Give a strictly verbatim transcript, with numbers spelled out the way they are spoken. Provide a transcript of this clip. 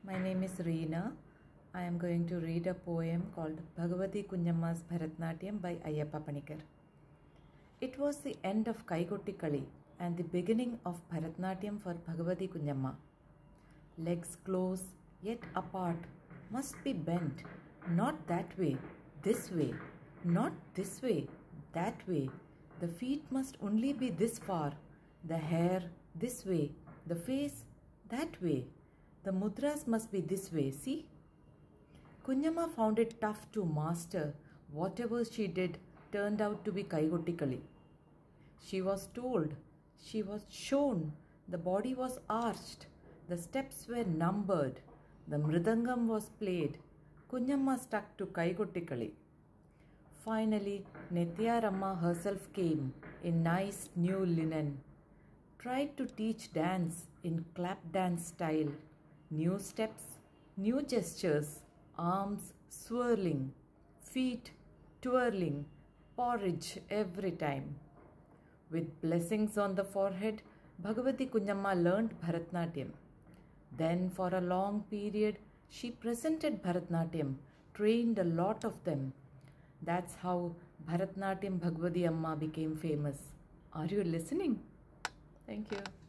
My name is Reena. I am going to read a poem called Bhagavati Kunjamma's Bharatnatyam by Ayyappa Panikar. It was the end of Kaikotti Kali and the beginning of Bharatnatyam for Bhagavati Kunjamma. Legs close yet apart must be bent, not that way, this way, not this way, that way. The feet must only be this far, the hair this way, the face that way. The mudras must be this way, see? Kunjamma found it tough to master. Whatever she did turned out to be Kaikotti Kali. She was told, she was shown, the body was arched, the steps were numbered, the mridangam was played. Kunjamma stuck to Kaikotti Kali. Finally, Nettyaramma herself came in nice new linen, tried to teach dance in clap dance style. New steps, new gestures, arms swirling, feet twirling, porridge every time. With blessings on the forehead, Bhagavati Kunjamma learnt Bharatnatyam. Then for a long period, she presented Bharatnatyam, trained a lot of them. That's how Bharatnatyam Bhagavati Amma became famous. Are you listening? Thank you.